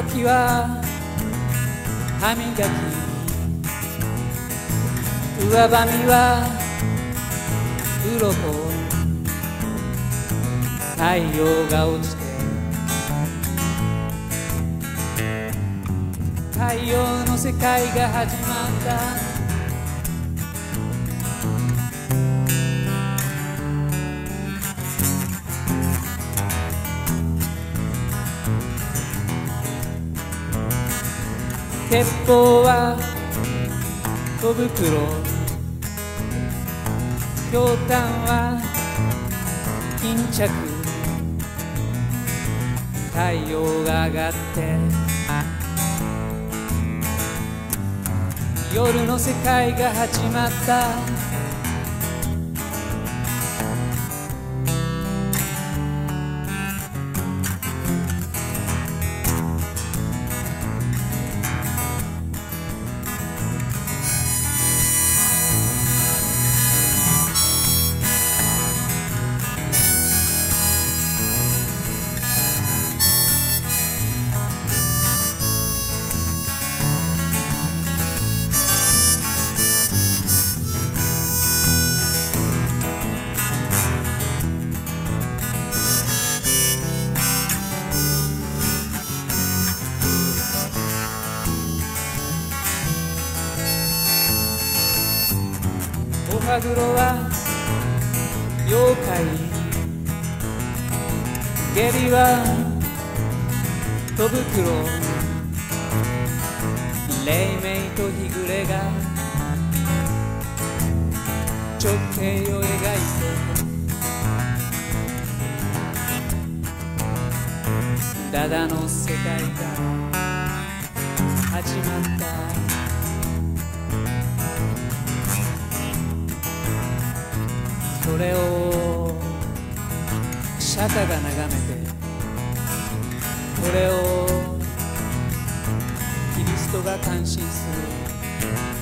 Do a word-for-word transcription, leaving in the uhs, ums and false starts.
かきは歯磨き、上ばみは鱗、太陽が落ちて太陽の世界が始まった。鉄砲は小袋、ひょうたんは巾着、太陽が上がって夜の世界が始まった。お歯黒は妖怪、下痢は戸袋、黎明と日暮れが直径を描いてダダの世界が始まった。それを釈迦が眺めて、これをキリストが感心する。